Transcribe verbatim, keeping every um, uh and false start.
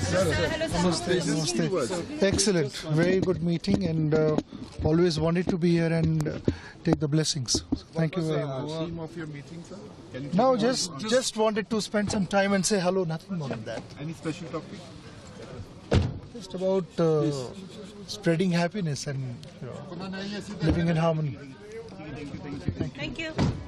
Namaste, namaste. Excellent, very good meeting, and uh, always wanted to be here and uh, take the blessings. So thank you very much. What was the theme of your meeting, sir? Can you No, just just wanted to spend some time and say hello. Nothing more than that. Any special topic? Just about uh, spreading happiness and you know, living in harmony. Thank you. Thank you. Thank you.